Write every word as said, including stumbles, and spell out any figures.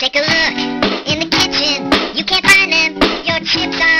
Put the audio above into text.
Take a look in the kitchen, you can't find them. Your chips are